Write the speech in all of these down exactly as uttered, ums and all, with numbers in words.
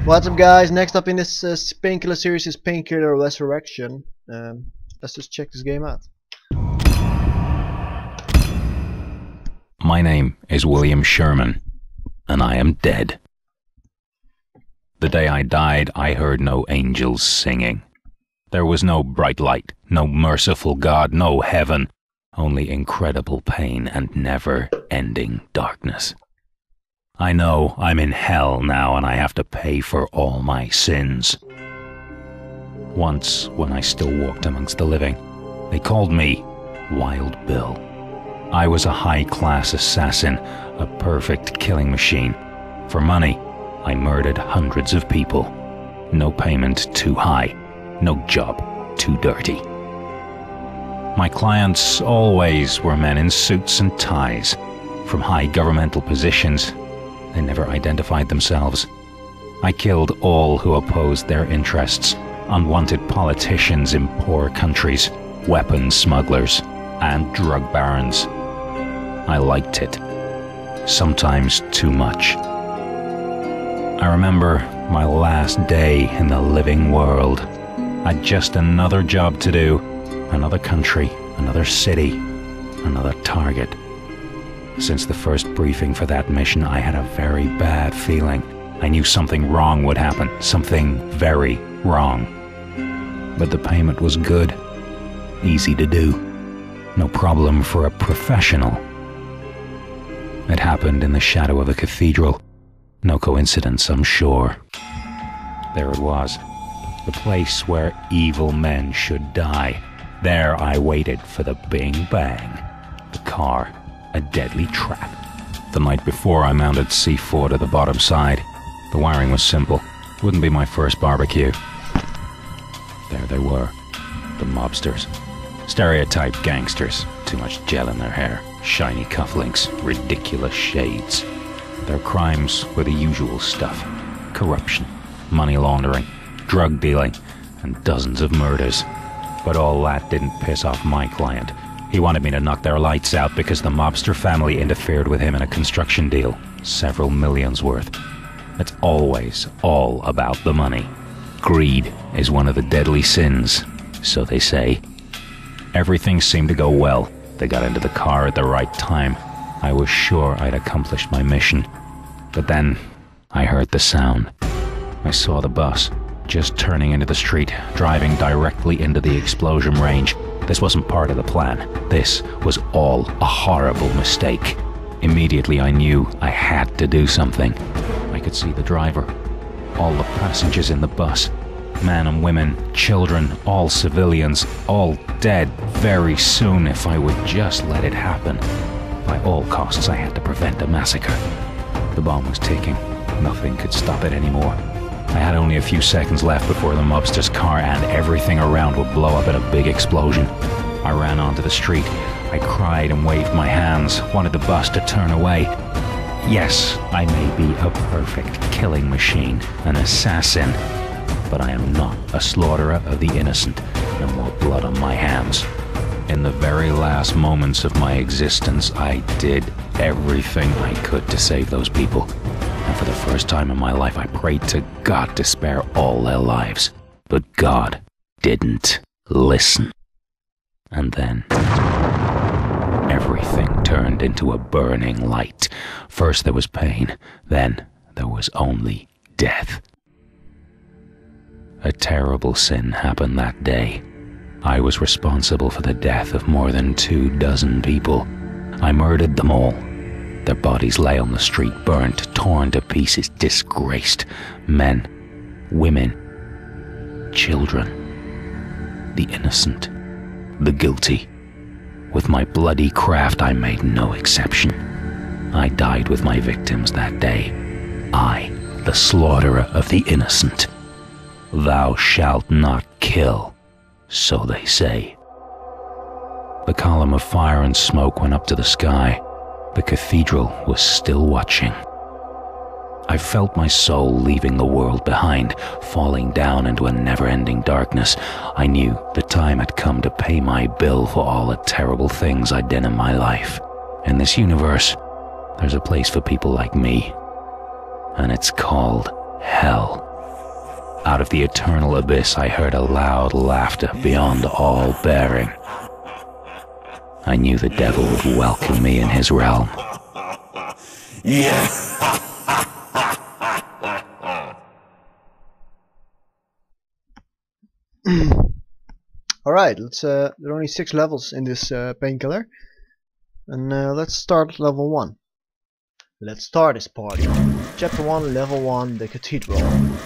What's up, guys? Next up in this uh, Painkiller series is Painkiller Resurrection. Um, let's just check this game out. My name is William Sherman, and I am dead. The day I died, I heard no angels singing. There was no bright light, no merciful God, no heaven, only incredible pain and never-ending darkness. I know I'm in hell now, and I have to pay for all my sins. Once, when I still walked amongst the living, they called me Wild Bill. I was a high-class assassin, a perfect killing machine. For money, I murdered hundreds of people. No payment too high, no job too dirty. My clients always were men in suits and ties, from high governmental positions. They never identified themselves. I killed all who opposed their interests, unwanted politicians in poor countries, weapons smugglers, and drug barons. I liked it. Sometimes too much. I remember my last day in the living world. I'd just another job to do, another country, another city, another target. Since the first briefing for that mission, I had a very bad feeling. I knew something wrong would happen, something very wrong. But the payment was good, easy to do, no problem for a professional. It happened in the shadow of a cathedral. No coincidence, I'm sure. There it was, the place where evil men should die. There I waited for the bing bang. The car, a deadly trap. The night before, I mounted C four to the bottom side. The wiring was simple. Wouldn't be my first barbecue. There they were, the mobsters. Stereotype gangsters. Too much gel in their hair, shiny cufflinks, ridiculous shades. Their crimes were the usual stuff. Corruption, money laundering, drug dealing, and dozens of murders. But all that didn't piss off my client. He wanted me to knock their lights out because the mobster family interfered with him in a construction deal. Several millions worth. It's always all about the money. Greed is one of the deadly sins, so they say. Everything seemed to go well. They got into the car at the right time. I was sure I'd accomplished my mission. But then, I heard the sound. I saw the bus, just turning into the street, driving directly into the explosion range. This wasn't part of the plan. This was all a horrible mistake. Immediately I knew I had to do something. I could see the driver, all the passengers in the bus, men and women, children, all civilians, all dead very soon if I would just let it happen. By all costs, I had to prevent a massacre. The bomb was ticking. Nothing could stop it anymore. I had only a few seconds left before the mobster's car and everything around would blow up in a big explosion. I ran onto the street. I cried and waved my hands, wanted the bus to turn away. Yes, I may be a perfect killing machine, an assassin, but I am not a slaughterer of the innocent. No more blood on my hands. In the very last moments of my existence, I did everything I could to save those people. And for the first time in my life, I prayed to God to spare all their lives. But God didn't listen. And then, everything turned into a burning light. First there was pain, then there was only death. A terrible sin happened that day. I was responsible for the death of more than two dozen people. I murdered them all. Their bodies lay on the street, burnt, torn to pieces, disgraced. Men, women, children, the innocent, the guilty. With my bloody craft, I made no exception. I died with my victims that day. I, the slaughterer of the innocent. Thou shalt not kill, so they say. The column of fire and smoke went up to the sky. The cathedral was still watching. I felt my soul leaving the world behind, falling down into a never-ending darkness. I knew the time had come to pay my bill for all the terrible things I'd done in my life. In this universe, there's a place for people like me, and it's called hell. Out of the eternal abyss I heard a loud laughter beyond all bearing. I knew the devil would welcome me in his realm. Yeah. Alright, let's uh there are only six levels in this uh, Painkiller. And uh, let's start level one. Let's start this party. Chapter one, level one, the Cathedral.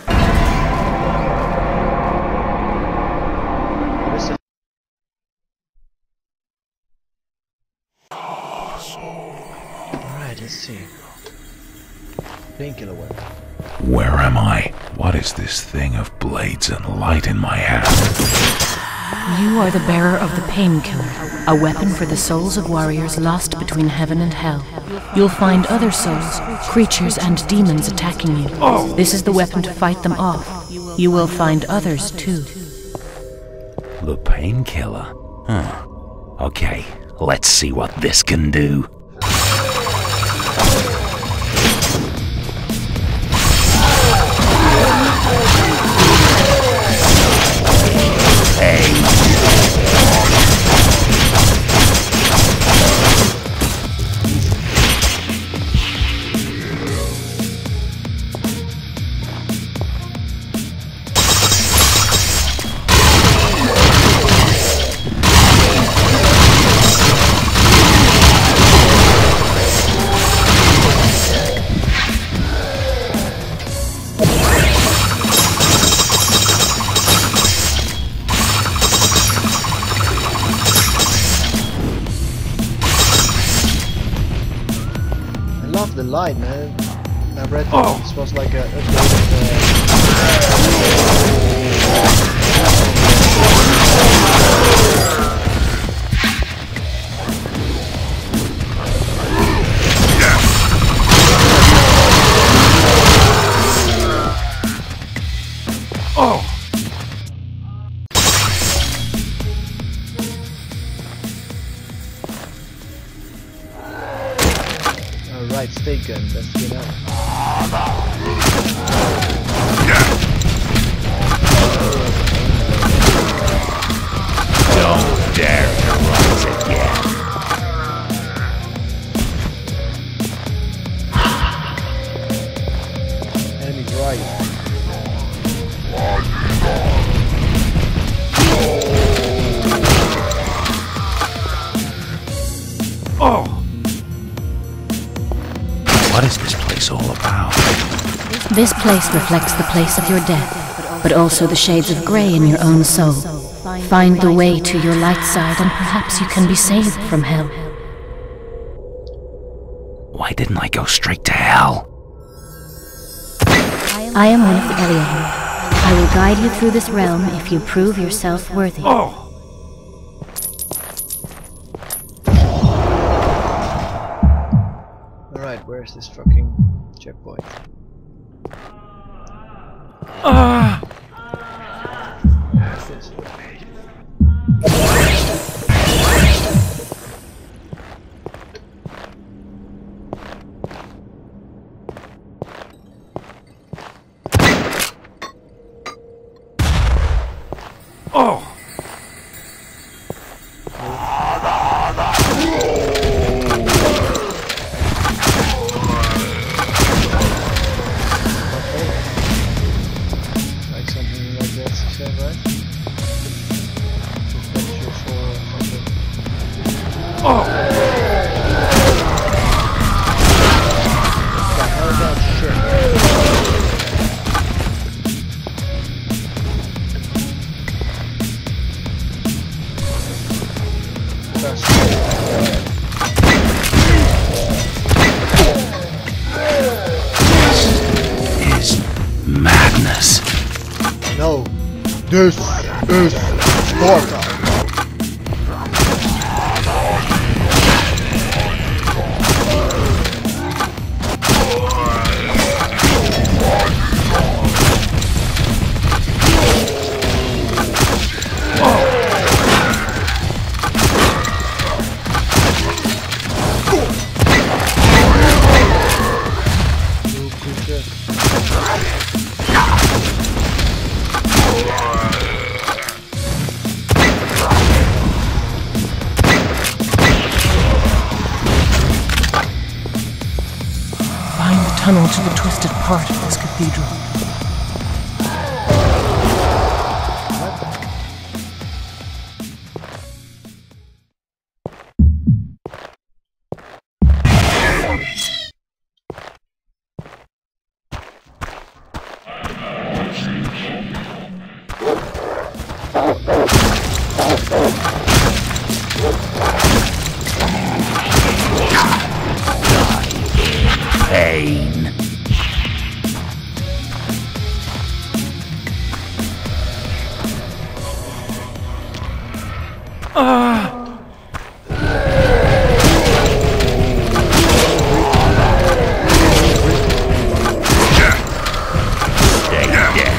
Alright, let's see. Painkiller weapon. Where am I? What is this thing of blades and light in my hand? You are the bearer of the Painkiller, a weapon for the souls of warriors lost between heaven and hell. You'll find other souls, creatures and demons attacking you. This is the weapon to fight them off. You will find others too. The Painkiller? Huh. Okay, let's see what this can do. The light, man. I read oh. This was like a updated, Oh. Right, stay gun, let's get out. Don't dare to rise again. Enemy's right. Oh. What is this place all about? This place reflects the place of your death, but also the shades of grey in your own soul. Find the way to your light side and perhaps you can be saved from hell. Why didn't I go straight to hell? I am one of the Eliahim. I will guide you through this realm if you prove yourself worthy. Oh. Alright, where's this fucking checkpoint? Ah. What's this? Oh. No, this is Sparta. tunnel to the twisted part of this cathedral. Pain. Ah! Stay dead.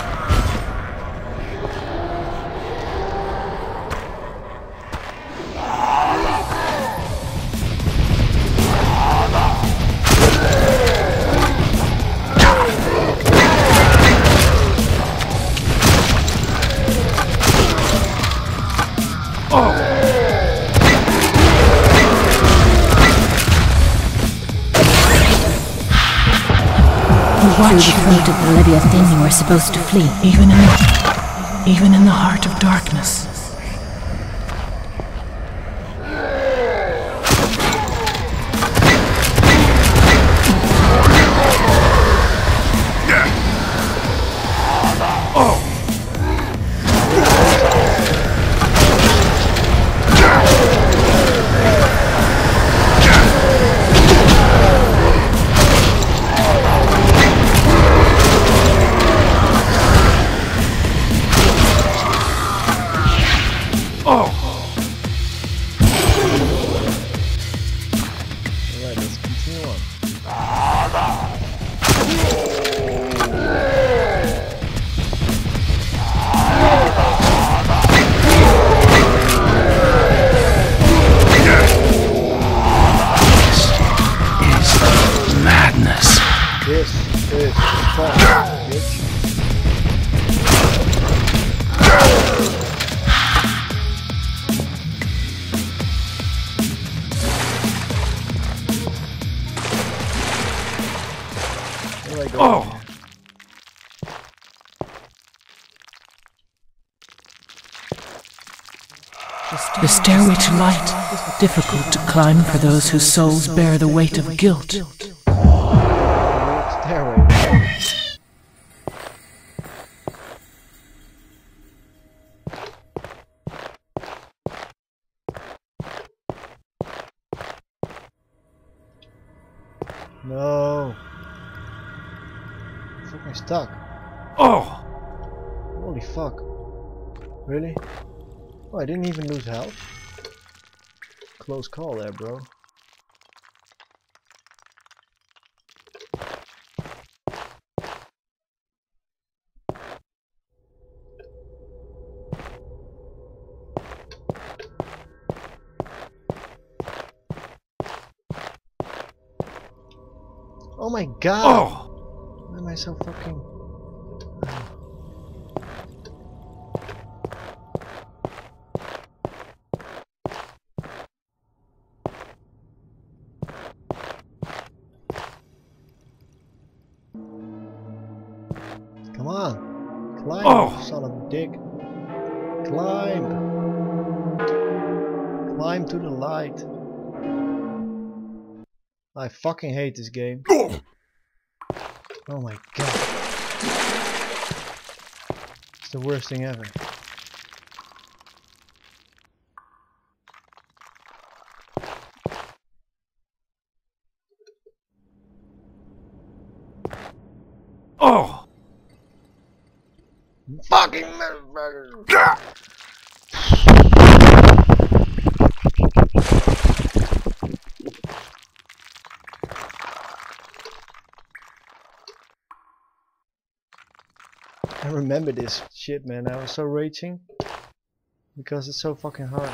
Through the throat of the Leviathan you are supposed to flee. Even in the, even in the heart of darkness. Oh! The stairway to light, difficult to climb for those whose souls bear the weight of guilt. Stairway. No. Fucking stuck. Oh! Holy fuck. Really? Oh, I didn't even lose health. Close call there, bro. Oh my god! Oh! Why am I so fucking... Come on! Climb, Oh. you son of a dick! Climb! Climb to the light! I fucking hate this game. Oh my god. It's the worst thing ever. Oh! Fucking motherfucker! I remember this shit, man. I was so raging because it's so fucking hard.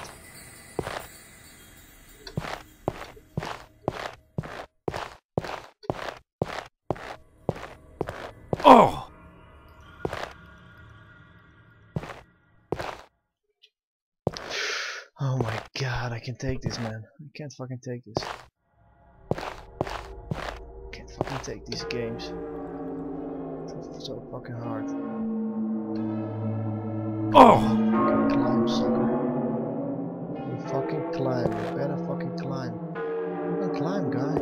Oh! Oh my god, I can take this, man. I can't fucking take this. Can't fucking can't take these games. It's so fucking hard. Oh! Fucking climb, sucker. You fucking climb. You better fucking climb. Fucking climb, guy.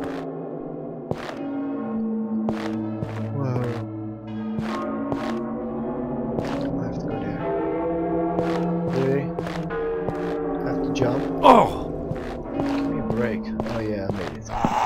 Whoa. I have to go there. Really? I have to jump. Oh! Give me a break. Oh yeah, I made it.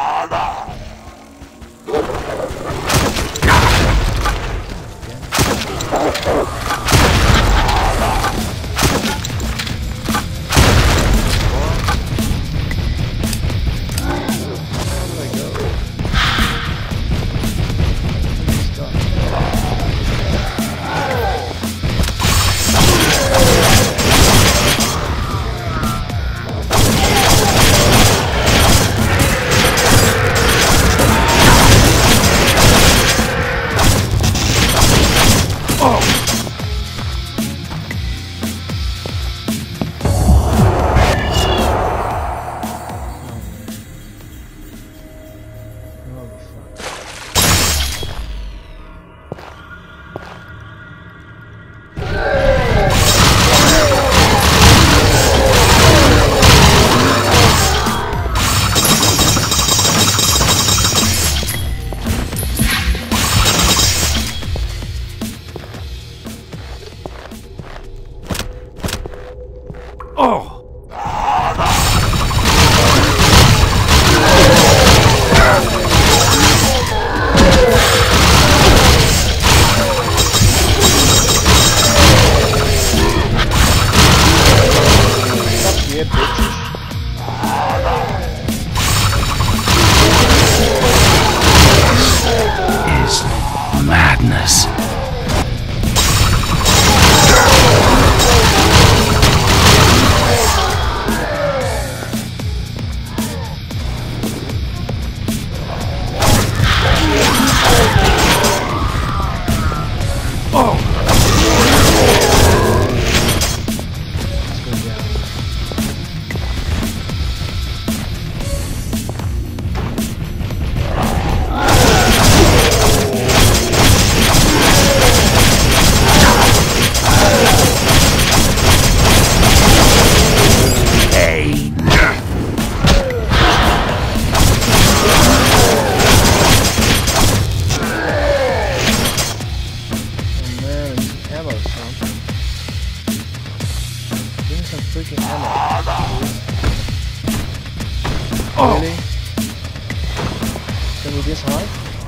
Oh! Yeah, bitches. Is madness. Oh! Really? Can we this hard?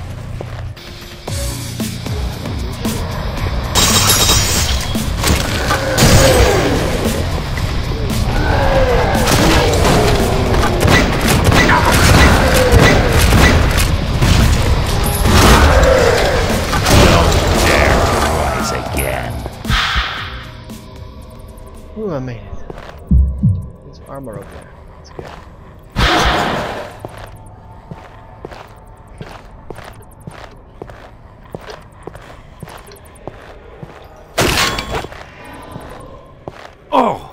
Ooh, I made it. There's armor up there. That's good. Oh!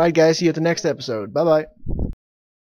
Alright guys, see you at the next episode. Bye bye.